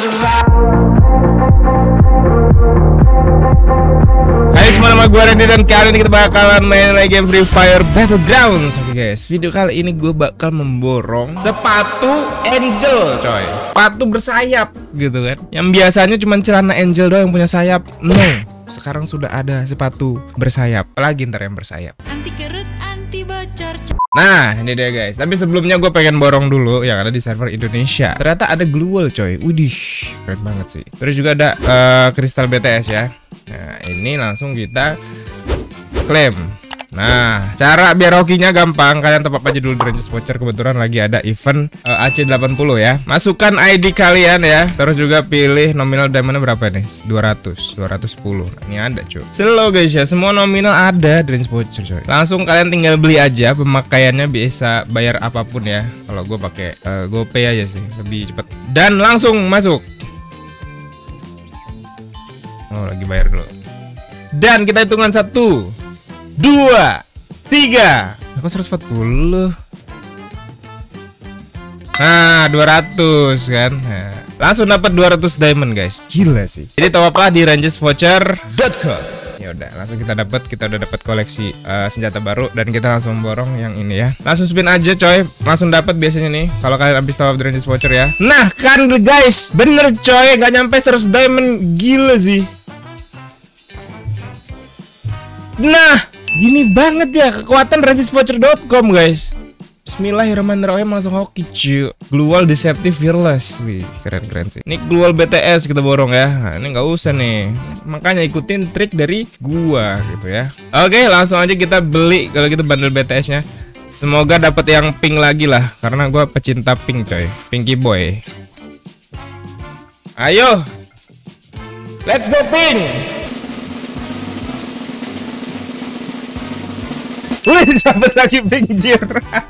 Hai semua, nama gue Randy dan kali ini kita bakalan main lagi game Free Fire Battlegrounds. Oke guys, video kali ini gue bakal memborong sepatu Angel, coy. Sepatu bersayap gitu kan. Yang biasanya cuma celana Angel doang yang punya sayap. No, sekarang sudah ada sepatu bersayap. Apalagi ntar yang bersayap. Anti kerut, anti bocor. Nah, ini dia guys. Tapi sebelumnya gue pengen borong dulu yang ada di server Indonesia. Ternyata ada glue wall, coy. Widih, keren banget sih. Terus juga ada kristal BTS ya. Nah, ini langsung kita klaim. Nah, cara biar hokinya gampang, kalian top up aja dulu di Rangers Voucher. Kebetulan lagi ada event AC80 ya. Masukkan ID kalian ya. Terus juga pilih nominal diamondnya berapa nih? 200, 210. Nah, ini ada cuy. Slow guys ya, semua nominal ada di Rangers Voucher coy. Langsung kalian tinggal beli aja. Pemakaiannya bisa bayar apapun ya. Kalau gue pakai GoPay aja sih, lebih cepet. Dan langsung masuk. Oh, lagi bayar dulu. Dan kita hitungan 1, 2, 3. Aku 140. Nah, 200 kan. Nah, langsung dapat 200 diamond guys. Gila sih. Jadi top up lah di rangersvoucher.com. Ya udah, langsung kita udah dapat koleksi senjata baru dan kita langsung borong yang ini ya. Langsung spin aja coy. Langsung dapat biasanya nih kalau kalian habis top up di Rangers Voucher ya. Nah, kan guys, bener coy, gak nyampe 100 diamond. Gila sih. Nah, gini banget ya kekuatan rangersvoucher.com guys. Bismillahirrahmanirrahim, langsung hoki cuy. Glue wall deceptive fearless. Wih, keren sih. Ini glue wall BTS kita borong ya. Nah, ini nggak usah nih. Makanya ikutin trik dari gua gitu ya. Oke, langsung aja kita beli kalau gitu bundle BTS-nya. Semoga dapat yang pink lagi lah, karena gua pecinta pink coy. Pinky boy. Ayo. Let's go pink. Wih, dapat lagi pinggir.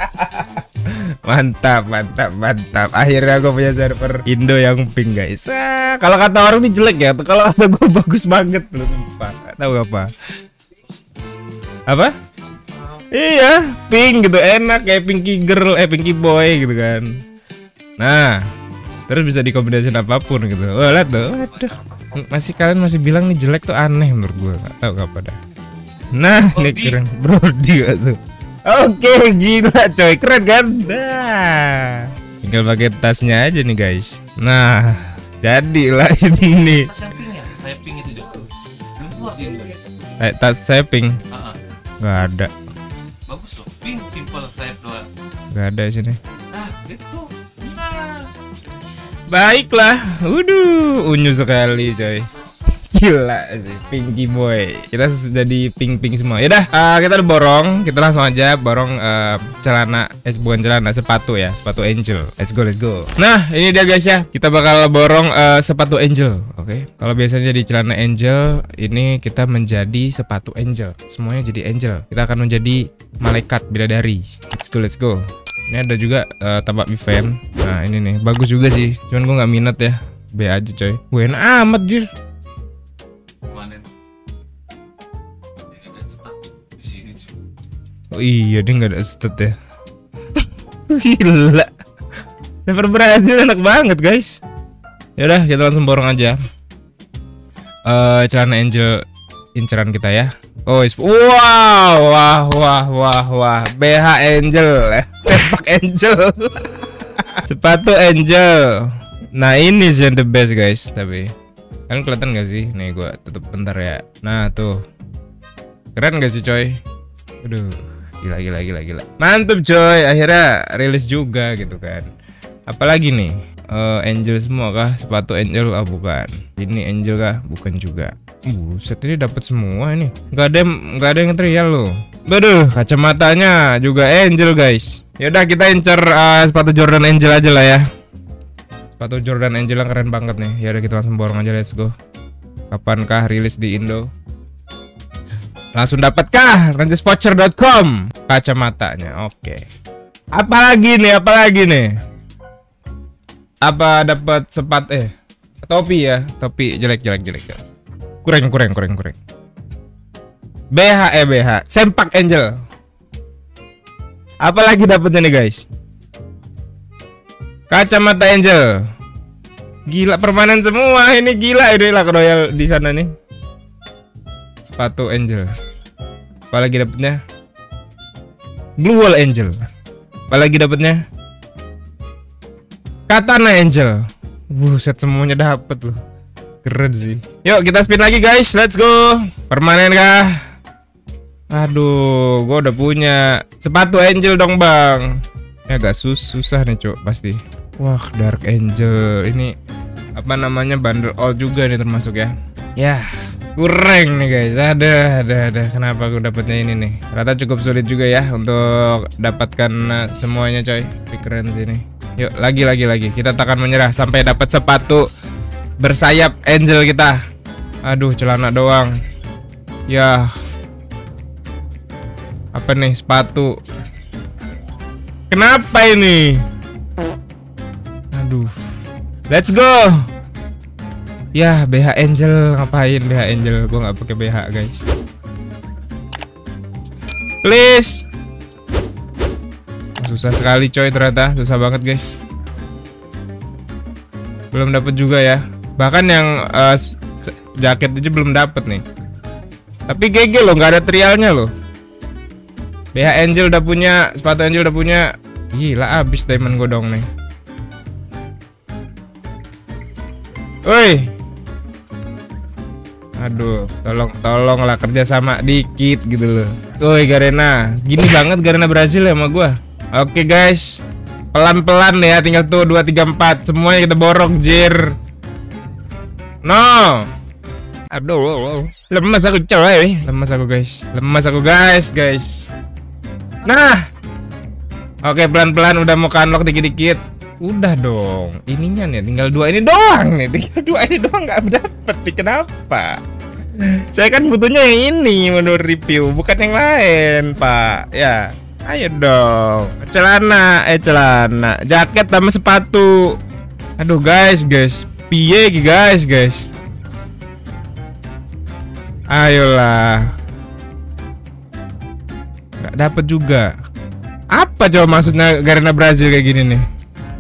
Mantap. Akhirnya gue punya server Indo yang pink guys. Kalau kata orang ini jelek ya. Kalau kata gue bagus banget loh, sumpah. Tahu apa? Apa? Iya, pink gitu, enak kayak pinky girl, pinky boy gitu kan. Nah, terus bisa dikombinasikan apapun gitu. Wah, lihat tuh. Waduh. Kalian masih bilang nih jelek tuh aneh menurut gue. Gak tahu apa dah. Nah, ini keren Brody tuh. Oke, gila coy, keren kan? Nah, tinggal pakai tasnya aja nih guys. Nah, jadilah ini. Saya pink itu juga. Keluar di Indo. Tas saya pink. Gak ada. Bagus loh, pink simple sayap doang. Gak ada di sini. Nah, itu. Nah. Baiklah. Unyu sekali coy. Gila sih, pinky boy. Kita jadi pink semua. Yaudah, kita udah borong. Kita langsung aja borong celana, bukan celana, sepatu ya, sepatu Angel. Let's go. Nah, ini dia guys ya. Kita bakal borong sepatu Angel. Oke. Kalau biasanya di celana Angel, ini kita menjadi sepatu Angel. Semuanya jadi Angel. Kita akan menjadi malaikat bidadari. Let's go. Ini ada juga tabak event. Nah, ini nih, bagus juga sih. Cuman gue nggak minat ya. B aja coy. Gue enak amat jir. Oh iya, dia nggak ada stat ya. Gila. Server Brazil enak banget guys. Yaudah, kita langsung borong aja. Celana Angel inceran kita ya. Oh, wah. BH Angel, tembak Angel. Sepatu Angel. Nah, ini sih the best guys. Tapi kan kelihatan gak sih? Nih gua tutup bentar ya. Nah tuh, keren gak sih coy? Aduh. Gila. Mantap coy, akhirnya rilis juga gitu kan. Apalagi nih, Angel semua kah? Sepatu Angel? Ah bukan. Ini Angel kah? Bukan juga. Buset, ini dapat semua nih. Gak ada yang trial loh. Waduh, kacamatanya juga Angel guys. Yaudah, kita incer sepatu Jordan Angel aja lah ya. Sepatu Jordan Angel yang keren banget nih. Yaudah, kita langsung borong aja, let's go. Kapankah rilis di Indo? Langsung dapatkah rangersvoucher.com kacamatanya? Oke. Apalagi nih? Apa dapat topi ya? Topi jelek. Kurang. BH sempak Angel. Apalagi dapatnya nih guys? Kacamata Angel. Gila permanen semua ini, gila ini Luck Royal di sana nih. Sepatu Angel. Apalagi dapetnya? Blue Wall Angel. Apalagi dapetnya? Katana Angel. Buset semuanya dapet loh. Keren sih. Yuk kita spin lagi guys, let's go. Permanen kah? Aduh, gua udah punya sepatu Angel dong bang. Ini agak susah nih cok pasti. Wah Dark Angel ini apa namanya bundle all juga nih termasuk ya. Ya kurang nih guys. Ada. Kenapa aku dapatnya ini nih? Ternyata cukup sulit juga ya untuk dapatkan semuanya coy. Tapi keren sih nih. Yuk lagi. Kita takkan menyerah sampai dapat sepatu bersayap Angel kita. Aduh celana doang. Ya. Apa nih sepatu? Kenapa ini? Aduh. Let's go. Ya BH Angel, ngapain BH Angel? Gue nggak pakai BH guys. Please. Susah sekali coy ternyata, susah banget guys. Belum dapat juga ya. Bahkan yang jaket aja belum dapat nih. Tapi GG loh, nggak ada trialnya loh. BH Angel udah punya, sepatu Angel udah punya. Gila abis diamond gue dong nih. Woi. Aduh, tolonglah kerja sama dikit gitu loh. Woi Garena, gini banget Garena Brazil ya sama gua. Oke guys, pelan-pelan ya, tinggal tuh 2, 3, 4 semuanya kita borong jir. No. Aduh, lemas aku coy. Lemas aku guys. Nah. Oke, pelan-pelan udah mau unlock dikit-dikit. Udah dong, ininya nih tinggal 2 ini doang nih, nggak dapet nih, kenapa? Saya kan butuhnya yang ini menurut review, bukan yang lain pak. Ya, ayo dong, celana, jaket sama sepatu. Aduh guys, piye guys. Ayolah, nggak dapet juga. Apa coba maksudnya Garena Brazil kayak gini nih?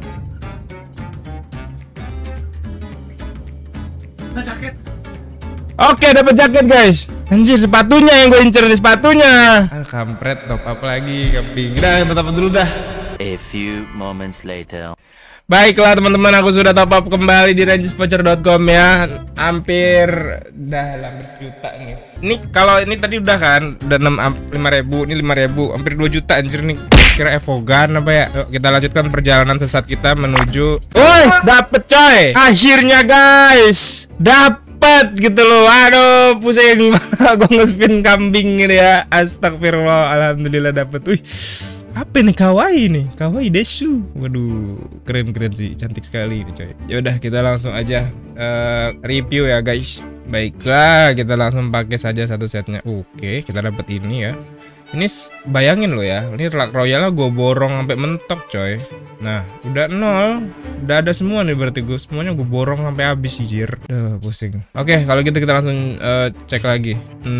Oke, dapat jaket guys. Anjir, sepatunya yang gue incer di sepatunya. Kampret, top up lagi kambing. Udah, tetap dulu dah. A few moments later. Baiklah teman-teman, aku sudah top up kembali di rangesvoucher.com ya. Hampir sejuta nih. Ini kalau ini tadi udah kan, udah 5.000, ini 5.000, hampir 2 juta anjir nih. Kira Evogan apa ya? Yuk, kita lanjutkan perjalanan sesat kita menuju. Woi, dapet coy. Akhirnya guys, dapet gitu loh. Aduh, pusing gimana gua nge-spin kambing ini ya. Astagfirullah, alhamdulillah dapet. Wih. Apa nih, kawaii desu. Waduh, keren sih, cantik sekali ini coy. Yaudah kita langsung aja review ya guys. Baiklah, kita langsung pakai saja satu setnya. Oke, kita dapat ini ya. Ini bayangin lo ya, ini Luck Royalnya gue borong sampai mentok coy. Nah, udah 0, udah ada semua nih berarti gue semuanya gue borong sampai habis jir. Pusing. Oke, kalau gitu kita langsung cek lagi.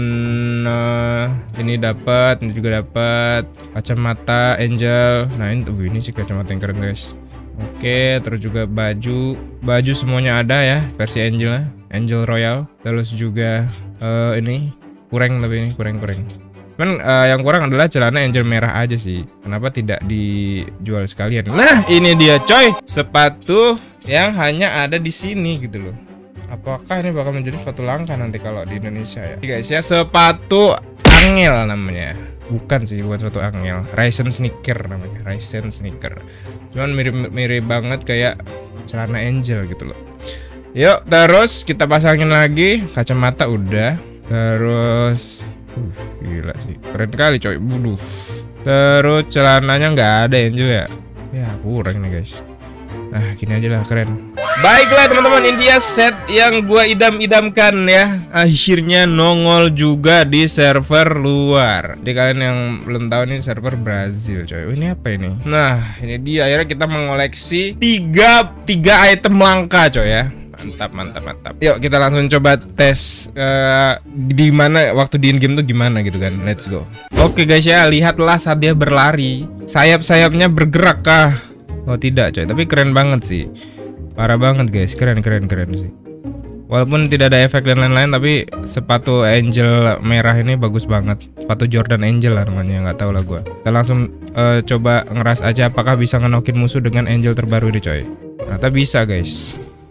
Ini dapat, ini juga dapat kacamata Angel. Nah ini sih kacamata yang keren guys. Oke, terus juga baju semuanya ada ya versi Angel Royal. Terus juga ini kurang, tapi ini kurang. Cuman yang kurang adalah celana Angel merah aja sih. Kenapa tidak dijual sekalian? Nah, ini dia coy, sepatu yang hanya ada di sini gitu loh. Apakah ini bakal menjadi sepatu langka nanti kalau di Indonesia ya? Guys ya, sepatu Angel namanya. Bukan sepatu Angel, Ryzen sneaker namanya, Ryzen sneaker. Cuman mirip banget kayak celana Angel gitu loh. Yuk, terus kita pasangin lagi kacamata udah. Terus gila sih, keren kali coy. Buduh. Terus celananya nggak ada Angel ya. Ya kurang nih guys. Nah gini aja lah, keren. Baiklah teman-teman, ini dia set yang gua idam-idamkan ya. Akhirnya nongol juga di server luar. Jadi kalian yang belum tahu, ini server Brazil coy. Ini apa ini? Nah ini dia, akhirnya kita mengoleksi tiga item langka coy ya. Mantap. Yuk kita langsung coba tes di mana waktu di in game tuh gimana gitu kan. Let's go. Oke guys ya, lihatlah saat dia berlari, sayap-sayapnya bergerak kah? Oh tidak coy, tapi keren banget sih. Parah banget guys, keren sih. Walaupun tidak ada efek dan lain-lain, tapi sepatu Angel merah ini bagus banget. Sepatu Jordan Angel lah namanya, nggak tahu lah gua. Kita langsung coba ngeras aja apakah bisa ngenokin musuh dengan Angel terbaru ini coy. Ternyata bisa guys.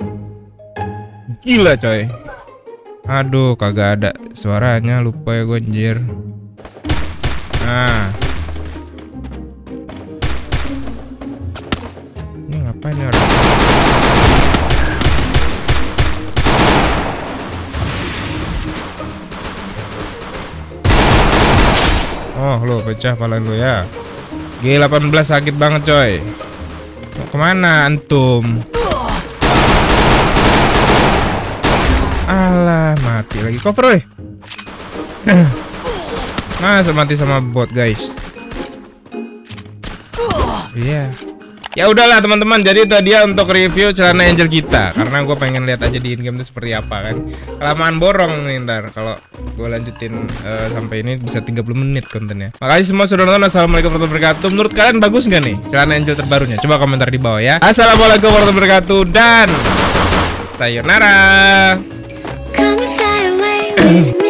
Gila coy. Aduh, kagak ada suaranya, lupa ya gue anjir. Nah. Ini ngapain ya orang? Oh, lo pecah pala lo ya. G18 sakit banget coy. Mau kemana antum? Alah, mati lagi. Cover weh. Masa mati sama bot guys. Iya. Ya udahlah teman-teman, jadi itu dia untuk review celana Angel kita. Karena gue pengen lihat aja di in-game itu seperti apa kan. Kelamaan borong nih ntar kalau gue lanjutin sampai ini bisa 30 menit kontennya. Makasih semua sudah nonton. Assalamualaikum warahmatullahi wabarakatuh. Menurut kalian bagus nggak nih celana Angel terbarunya? Coba komentar di bawah ya. Assalamualaikum warahmatullahi wabarakatuh dan sayonara. Come and fly away with me.